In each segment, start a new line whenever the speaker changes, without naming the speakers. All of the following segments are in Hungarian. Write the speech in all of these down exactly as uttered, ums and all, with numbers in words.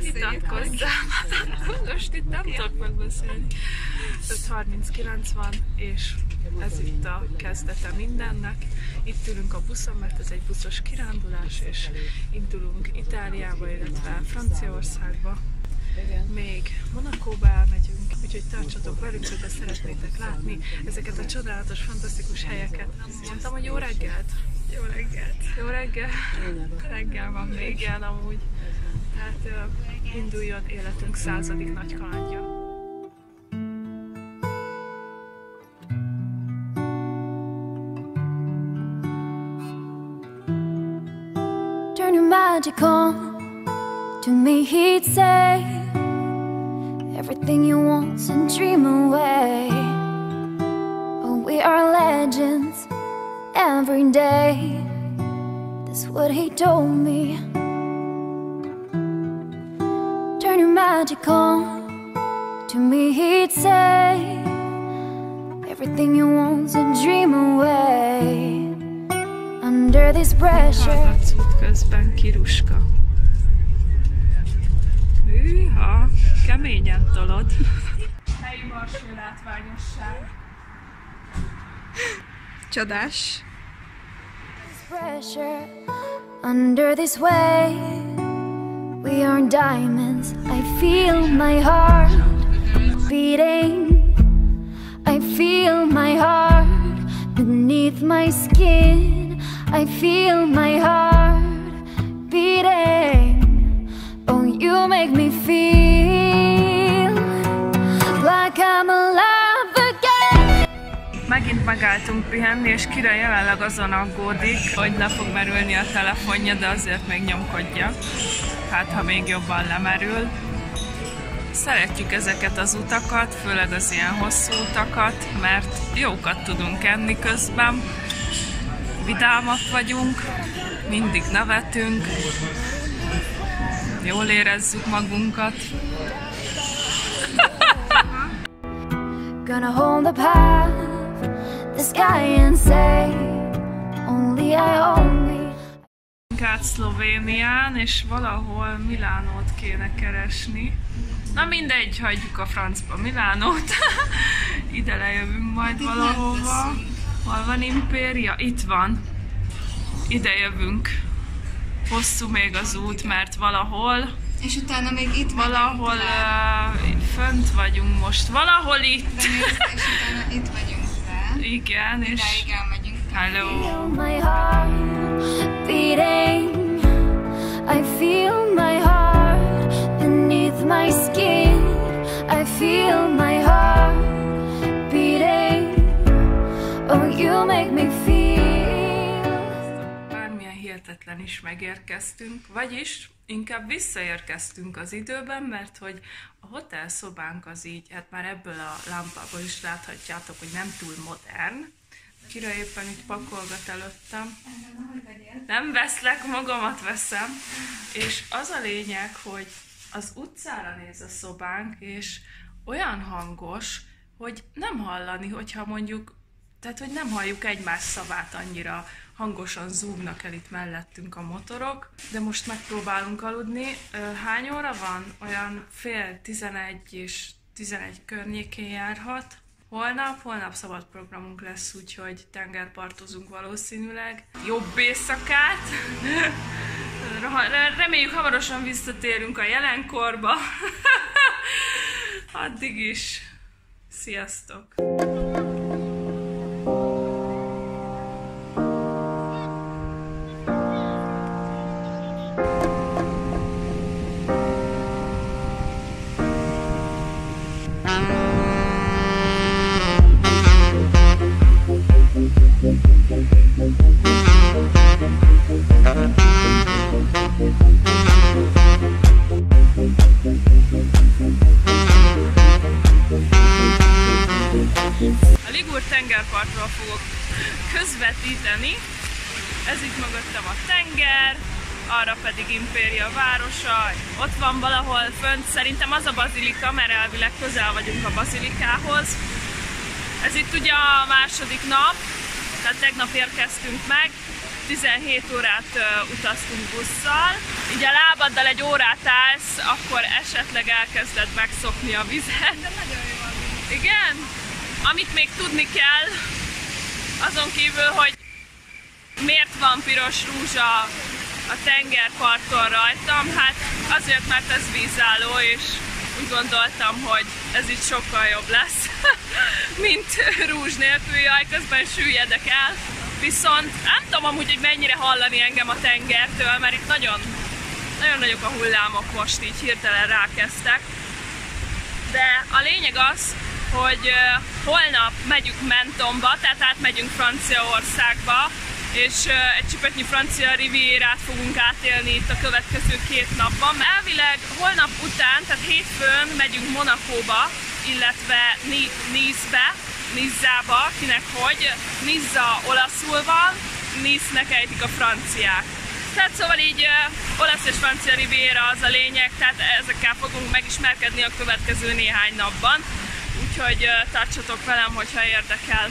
Vitatkozzál! Most itt nem tudok megbeszélni. öt harminckilenc van, és ez itt a kezdete mindennek. Itt ülünk a buszon, mert ez egy buszos kirándulás, és indulunk Itáliába, illetve Franciaországba. Még Monacóba elmegyünk, úgyhogy tartsatok velünk, hogyha szeretnétek látni ezeket a csodálatos, fantasztikus helyeket. Mondtam, hogy jó reggelt! Jó reggelt! Jó reggel! Reggel van még ilyen amúgy. Tehát uh, induljon életünk századik nagy kalandja.
Turn your magic on, to me he'd say everything you want and dream away. Oh, we are legends every day, that's what he told me. Turn your magic on, to me he'd say everything you want and dream away. Under this pressure.
Hallatsz út közben Kiruska. Hűha, keményen tolod. Helyi marső látványosság. Csodás.
Pressure under this weight, we are diamonds. I feel my heart beating. I feel my heart beneath my skin. I feel my heart beating. Oh, you make me feel like I'm alive again.
Megint megálltunk pihenni, és Kira jelenleg azon aggódik, hogy le fog merülni a telefonja, de azért még nyomkodja. Hát, ha még jobban lemerül. Szeretjük ezeket az utakat, főleg az ilyen hosszú utakat, mert jókat tudunk enni közben. Vidámak vagyunk, mindig nevetünk, jól érezzük magunkat.
Gonna hold the path, the sky and say, only I own me.
Át Szlovénián, és valahol Milánót kéne keresni. Na mindegy, hagyjuk a francba Milánót. Ide lejövünk majd valahova. Hol van Impéria? Itt van. Ide jövünk. Hosszú még az út, mert valahol...
És utána még itt
Valahol uh, fönt vagyunk most. Valahol itt.
És utána itt vagyunk fel.
Igen, és...
Idáig elmegyünk.
Hello.
My heart beating. I feel my heart beneath my skin. I feel my heart beating. Oh, you make me feel.
Bármilyen hihetetlen is megérkeztünk, vagyis inkább visszaérkeztünk az időben, mert hogy a hotel szobánk az így, hát már ebből a lámpából is láthatjátok, hogy nem túl modern. Kira éppen itt pakolgat előttem. Nem veszlek, magamat veszem. És az a lényeg, hogy az utcára néz a szobánk, és olyan hangos, hogy nem hallani, hogyha mondjuk, tehát hogy nem halljuk egymás szavát, annyira hangosan zúgnak el itt mellettünk a motorok, de most megpróbálunk aludni. Hány óra van? Olyan fél tizenegy és tizenegy környékén járhat. Holnap, holnap szabad programunk lesz, úgyhogy tengerpartozunk valószínűleg. Jobb éjszakát! Reméljük hamarosan visszatérünk a jelenkorba. Addig is. Sziasztok! A Ligur tengerpartról fogok közvetíteni. Ez itt mögöttem a tenger, arra pedig Impéria városa. Ott van valahol fönt, szerintem az a bazilika, mert elvileg közel vagyunk a bazilikához. Ez itt ugye a második nap, tehát tegnap érkeztünk meg, tizenhét órát uh, utaztunk busszal. Így a lábaddal egy órát állsz a akkor esetleg elkezded megszokni a vizet.
De nagyon jó a víz.
Igen? Amit még tudni kell, azon kívül, hogy miért van piros rózsa a tengerparton rajtam, hát azért, mert ez vízálló, és úgy gondoltam, hogy ez itt sokkal jobb lesz, mint rúzs nélkül, jaj, közben süllyedek el. Viszont nem tudom amúgy, hogy mennyire hallani engem a tengertől, mert itt nagyon, nagyon nagyok a hullámok most, így hirtelen rákezdtek. De a lényeg az, hogy uh, holnap megyünk Mentonba, tehát átmegyünk Franciaországba, és uh, egy csipetnyi francia rivierát fogunk átélni itt a következő két napban. Elvileg holnap után, tehát hétfőn megyünk Monacóba, illetve Nice-be, Nizzába, kinek hogy. Nizza olaszul van, Nice-nek ejtik a franciák. Tehát szóval így uh, olasz és francia riviera az a lényeg, tehát ezekkel fogunk megismerkedni a következő néhány napban. Úgyhogy uh, tartsatok velem, hogyha érdekel.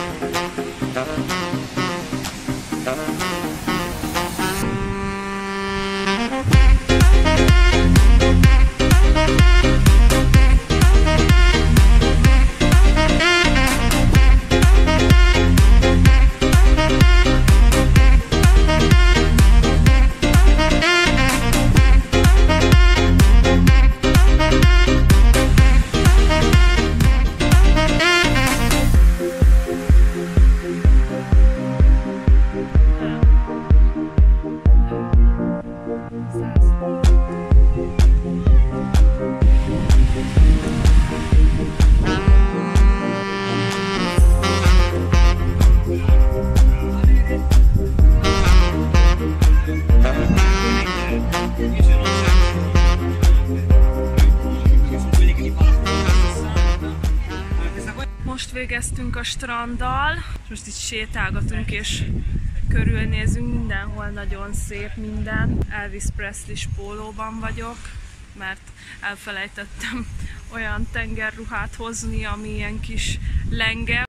Most végeztünk a stranddal, most itt sétálgatunk és körülnézünk, mindenhol nagyon szép minden. Elvis Presley pólóban vagyok, mert elfelejtettem olyan tengerruhát hozni, ami ilyen kis lenge.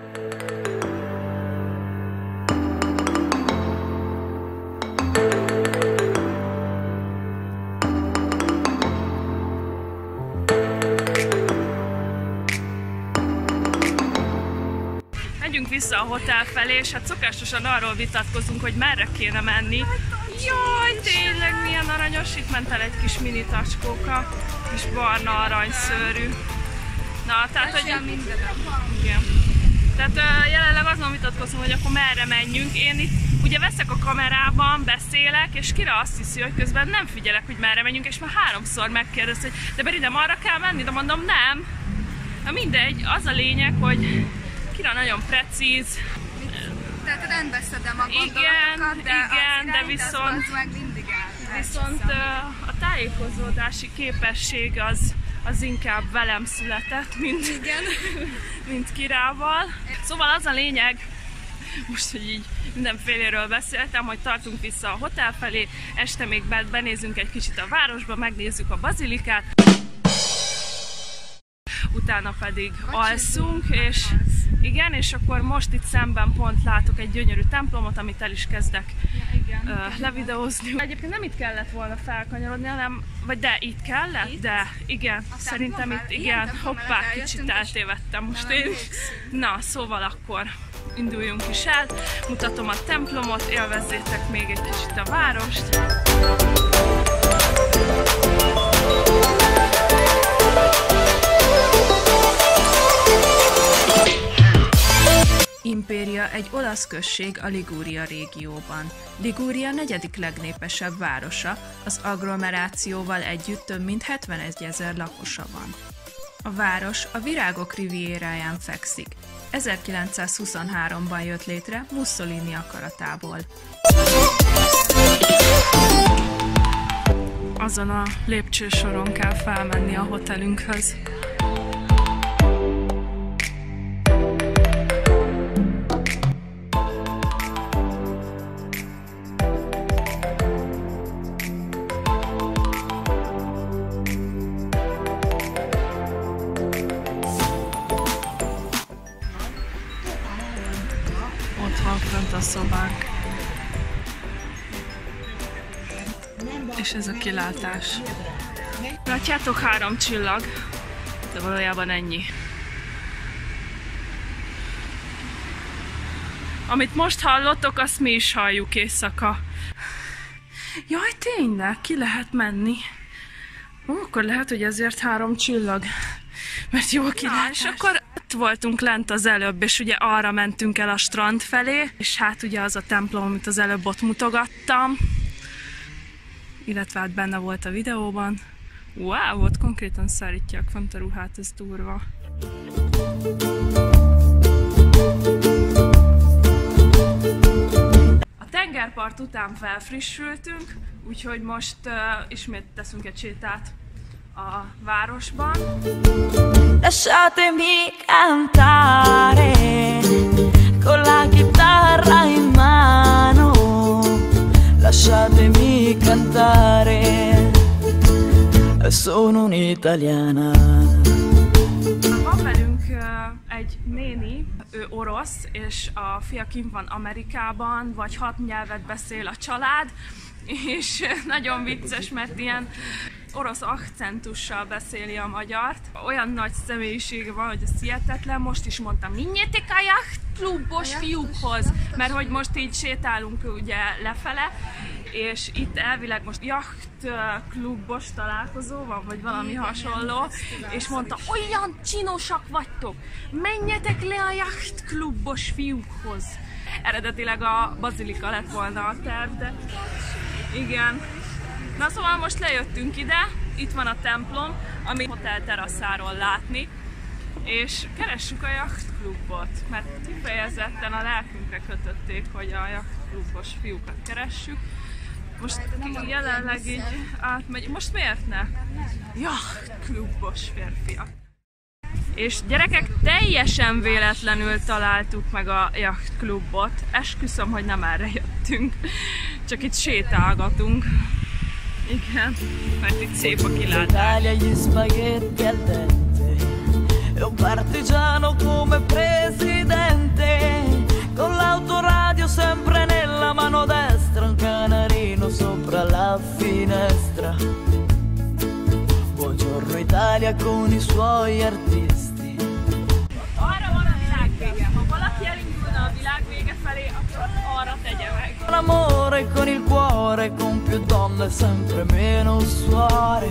Megyünk vissza a hotel felé, és hát szokásosan arról vitatkozunk, hogy merre kéne menni. Jaj, tényleg milyen aranyos, itt ment el egy kis mini tacskóka, kis barna aranyszőrű. Na, tehát, hogy... Igen. Tehát uh, jelenleg azon vitatkozunk, hogy akkor merre menjünk. Én itt ugye veszek a kamerában, beszélek, és Kira azt hiszi, hogy közben nem figyelek, hogy merre menjünk, és már háromszor megkérdez, hogy de Beri, nem arra kell menni? De mondom, nem. Na mindegy, az a lényeg, hogy Kira nagyon precíz.
Tehát rendbe szedem a gondolatokat,
igen,
de
igen, de viszont,
meg mindig el.
viszont a tájékozódási képesség az, az inkább velem született, mint,
igen.
mint Kirával. Szóval az a lényeg, most, hogy így mindenféléről beszéltem, hogy tartunk vissza a hotel felé, este még benézünk egy kicsit a városba, megnézzük a bazilikát, utána pedig alszunk, és igen, és akkor most itt szemben pont látok egy gyönyörű templomot, amit el is kezdek
ja, igen,
uh, levideózni. Egyébként nem itt kellett volna felkanyarodni, hanem, vagy de itt kellett, itt? De igen, a szerintem itt, igen, igen hoppá, kicsit eltévedtem most én. Na, szóval akkor induljunk is el, mutatom a templomot, élvezzétek még egy kicsit a várost. Imperia egy olasz község a Liguria régióban. Liguria negyedik legnépesebb városa, az agglomerációval együtt több mint hetvenegy-ezer lakosa van. A város a Virágok rivieráján fekszik. ezerkilencszázhuszonháromban jött létre Mussolini akaratából. Azon a lépcsősoron kell felmenni a hotelünkhöz. Ott van fönt a szobánk. És ez a kilátás. Látjátok, három csillag, de valójában ennyi. Amit most hallottok, azt mi is halljuk éjszaka. Jaj, tényleg, ki lehet menni. Ó, akkor lehet, hogy ezért három csillag. Mert jó kilátás. És akkor ott voltunk lent az előbb, és ugye arra mentünk el a strand felé, és hát ugye az a templom, amit az előbb ott mutogattam, illetve hát benne volt a videóban. Wow, ott konkrétan szárítják fent a ruhát, ez durva. A tengerpart után felfrissültünk, úgyhogy most uh, ismét teszünk egy sétát a városban.
Lasciatemi cantare con la chitarra in mano. Lasciatemi cantare, sono un'italiana.
Van velünk uh, egy néni, ő orosz, és a fia kint van Amerikában, vagy hat nyelvet beszél a család, és nagyon vicces, mert ilyen orosz akcentussal beszéli a magyart. Olyan nagy személyisége van, hogy ez hihetetlen. Most is mondtam, menjetek a jachtklubos fiúkhoz, mert hogy most így sétálunk ugye lefele, és itt elvileg most jachtklubos találkozó van, vagy valami hasonló, és mondta, olyan csinosak vagytok, menjetek le a jachtklubos fiúkhoz. Eredetileg a bazilika lett volna a terv, de igen. Na szóval most lejöttünk ide, itt van a templom, ami hotel terasszáról látni, és keressük a jachtklubot, mert kifejezetten a lelkünkre kötötték, hogy a jachtklubos fiúkat keressük. Most jelenleg így átmegy, most miért ne? Jachtklubos férfiak. És gyerekek, teljesen véletlenül találtuk meg a jachtklubot. Esküszöm, hogy nem erre jöttünk, csak itt sétálgatunk. Igen, mert itt szép a kilátás.
Gli spaghetti al dente e un partigiano come presidente con l'autoradio sempre nella mano destra, un canarino sopra la finestra. Buongiorno Italia con i suoi artisti.
Arra van a világvége. Ha valaki elindulna a világvége felé, akkor arra tegye meg.
L'amore con il cuore, con più donne, sempre meno suore.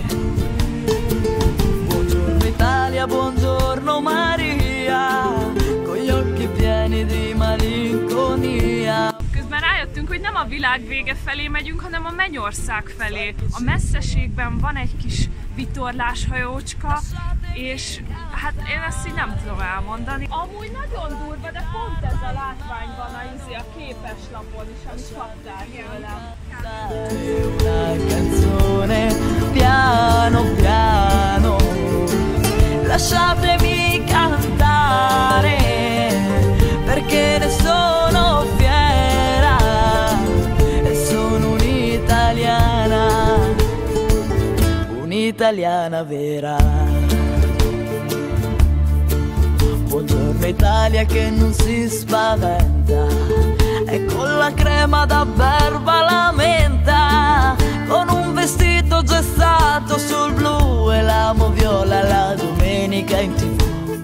Buongiorno Italia, buongiorno Maria, con gli occhi pieni di malinconia.
Közben rájöttünk, hogy nem a világ vége felé megyünk, hanem a Mennyország felé. A messzeségben van egy kis vitorláshajócska, és hát én ezt így nem tudom elmondani. Amúgy nagyon durva, de pont ez a látvány van a, izé, a képeslapon is, amit kaptál tőlem.
Una canzone piano piano, lasciatemi cantare, perché ne sono fiera e sono un'italiana, un'italiana vera. Buongiorno Italia che non si spaventa e con la crema da barba la menta, con un vestito gessato sul blu e l'amo viola la domenica in tivù.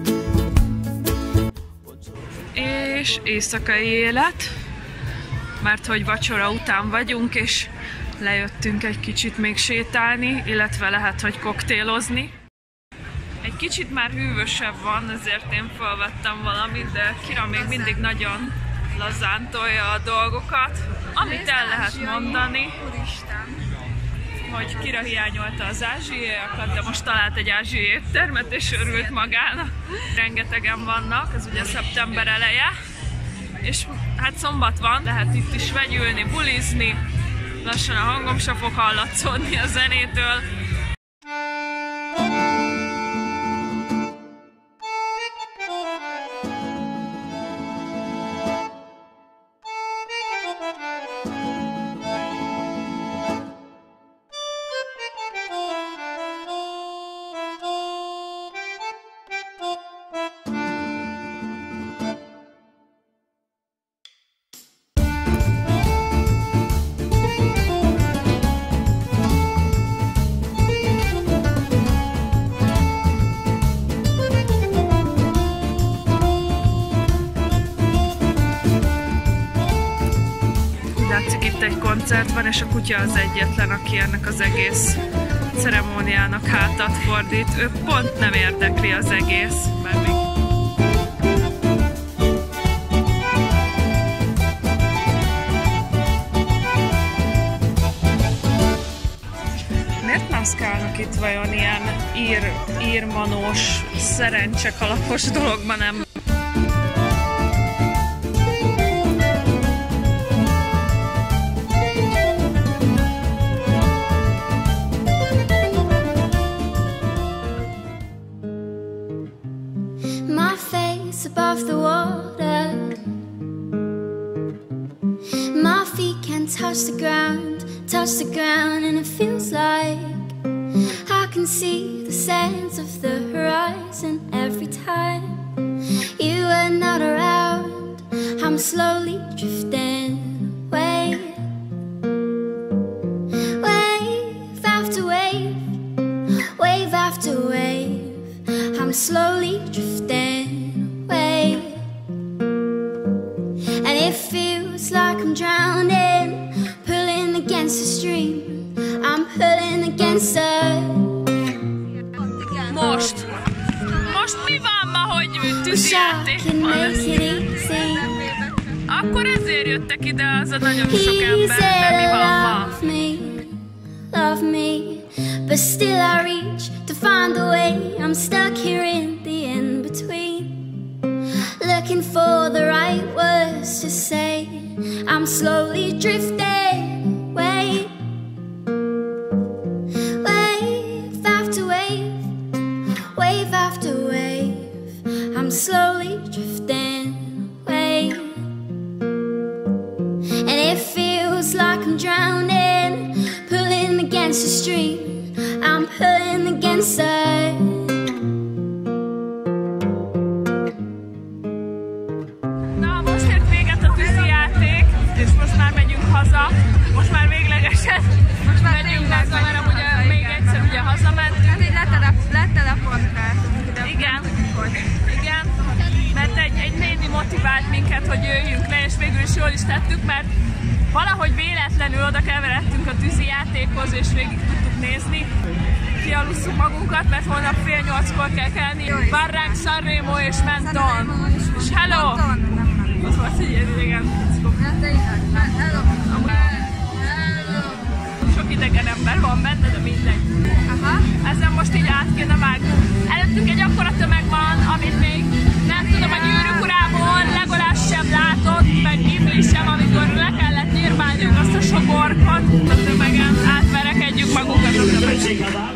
És éjszakai élet, mert hogy vacsora után vagyunk, és lejöttünk egy kicsit még sétálni, illetve lehet, hogy koktélozni. Egy kicsit már hűvösebb van, ezért én felvettem valamit, de Kira még mindig nagyon lazán tolja a dolgokat. Amit el lehet mondani, hogy Kira hiányolta az ázsiaiakat, de most talált egy ázsiai éttermet és örült magának. Rengetegen vannak, ez ugye szeptember eleje, és hát szombat van, lehet itt is vegyülni, bulizni, lassan a hangom sem fog hallatszódni a zenétől. egy koncert van, és a kutya az egyetlen, aki ennek az egész ceremóniának hátat fordít. Ő pont nem érdekli az egész, mert még... Miért mászkálnak itt vajon ilyen ír, írmanós, szerencsekalapos dologban, nem?
My face above the water, my feet can't touch the ground, touch the ground, and it feels like I can see the sands of the horizon every time you are not around. I'm slowly drifting away, wave after wave, wave after wave. I'm slowly drifting away, and it feels like I'm drowning, pulling against the stream. I'm pulling against the...
Most! Most mi van ma, hogy
Wish I
tűzijáték
could
van?
make it easy.
Akkor ezért jöttek ide az a nagyon sok
He
ember, de mi
said
van ma?
love me, love me, but still I reach to find a way. I'm stuck here in the in-between, looking for the right words to say. I'm slowly drifting away, wave after wave, wave after wave. I'm slowly drifting away, and it feels like I'm drowning, pulling against the stream. I'm pulling against the...
Na, most ért véget a tűzijáték, és most már megyünk haza. Most már véglegesen most már megyünk haza, mert amúgy még egyszer ugye hazamentünk.
Hát így letelep, letelefonáltunk ide.
Igen, igen, mert egy, egy néni motivált minket, hogy jöjjünk le, és végül is jól is tettük, mert valahogy véletlenül oda keveredtünk a tűzijátékhoz, és végig tudtuk nézni. Kialusszuk magunkat, mert holnap fél nyolckor kell kelni. Barranc, Sanremo és Menton. És hello! Az volt így, igen. Sok idegen ember van benne, de mindegy.
Aha.
Ezen most így át kéne vágnunk. Előttünk egy akkora tömeg van, amit még nem tudom, a Gyűrűk Urából Legolas sem látott, meg Gimli sem, amikor le kellett nyírválniuk azt a sok orkot a tömegen. Átverekedjük magunkat a tömegen.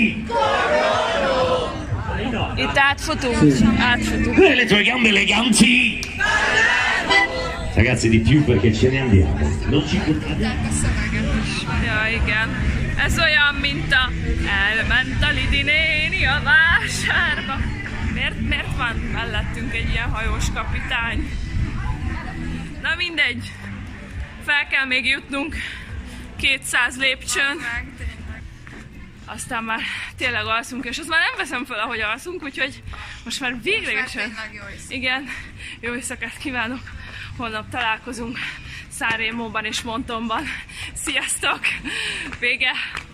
Itt átfutunk, átfutunk.
Le tue gambe eleganti! Ragazzi, di più perché ce ne andiamo. Non ci buttate.
Ja, igen. Ez olyan, mint a elment a Lidi néni a vásárba. Miért, miért van mellettünk egy ilyen hajós kapitány? Na mindegy. Fel kell még jutnunk kétszáz lépcsőn. Aztán már tényleg alszunk, és azt már nem veszem fel, ahogy alszunk, úgyhogy most már véglegesen... Igen, jó éjszakát kívánok! Holnap találkozunk Sanremóban és Mentonban. Sziasztok! Vége!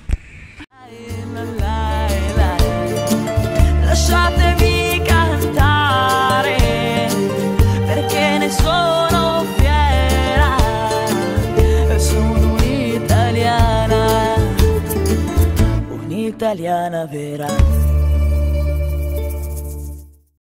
Lasciatemi cantare perché ne sono fiera, sono un'italiana, un'italiana vera.